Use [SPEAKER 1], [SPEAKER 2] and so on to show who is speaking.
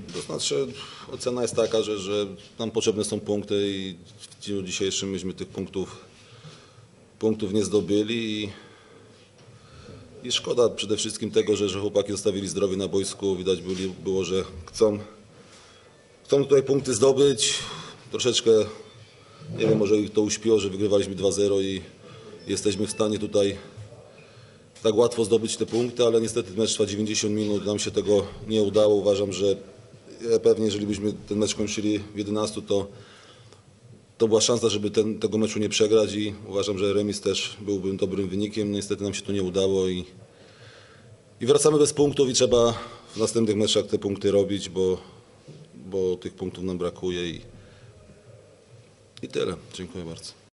[SPEAKER 1] To znaczy ocena jest taka, że nam potrzebne są punkty i w dniu dzisiejszym myśmy tych punktów nie zdobyli i szkoda przede wszystkim tego, że chłopaki zostawili zdrowie na boisku. Widać było, że chcą tutaj punkty zdobyć. Troszeczkę, nie wiem, może ich to uśpiło, że wygrywaliśmy 2-0 i jesteśmy w stanie tutaj tak łatwo zdobyć te punkty, ale niestety mecz trwa 90 minut, nam się tego nie udało. Uważam, że pewnie jeżeli byśmy ten mecz kończyli w 11, to była szansa, żeby tego meczu nie przegrać i uważam, że remis też byłby dobrym wynikiem. Niestety nam się to nie udało i wracamy bez punktów i trzeba w następnych meczach te punkty robić, bo tych punktów nam brakuje i tyle. Dziękuję bardzo.